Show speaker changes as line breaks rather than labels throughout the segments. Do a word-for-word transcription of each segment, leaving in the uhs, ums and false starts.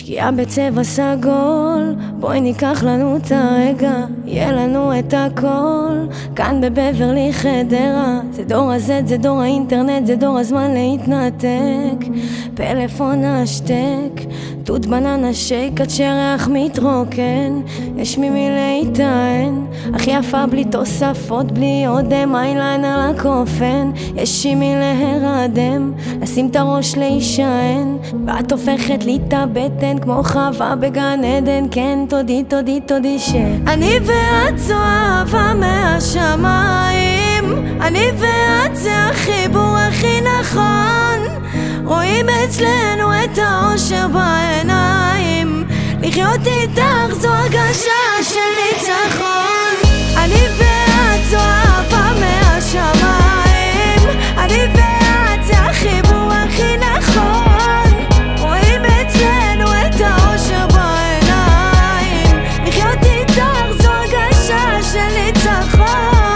שקיעה בצבע סגול, בואי ניקח לנו את הרגע, יהיה לנו את הכל כאן בבברלי חדרה. זה דור הזד, זה דור האינטרנט, זה דור הזמן להתנתק. פלאפון השתק, תות בננה שייק עד שריח מתרוקן. יש ממי להיטען, הכי יפה בלי תוספות, בלי אודם איילין על הקופן. יש ממי להרדם, לשים את הראש להישען, ואת הופכת לי את הבטן כמו חווה בגן עדן. כן, תודי, תודי, תודי שאני ואת זו אהבה מהשמיים. אני ואת זה החיבור הכי נכון, רואים אצלנו את האושר בעיניים. לחיות איתך זו הרגשה של ניצחון. אני ואת זו אהבה מהשמיים. אני ואת זה החיבור הכי נכון, רואים אצלנו את האושר בעיניים. לחיות איתך זו הרגשה של ניצחון.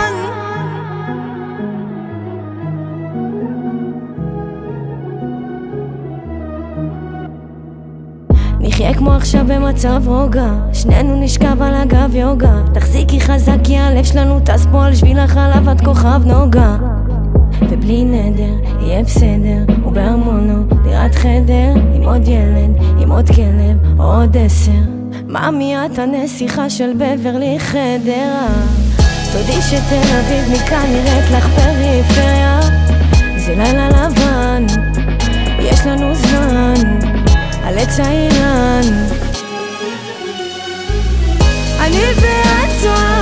נחיה כמו עכשיו במצב רוגע, שנינו נשכב על הגב יוגה. תחזיקי חזק כי הלב שלנו טס פה על שביל החלב עד כוכב נוגה. ובלי נדר יהיה בסדר, ובהרמונו דירת חדר, עם עוד ילד, עם עוד כלב או עוד עשר. מאמי את הנסיכה של בברלי חדרה. תודי שתל אביב מכאן נראית לך פריפריה. זה לילה לבן, יש לנו זמן על עץ האילן. אני ואת זו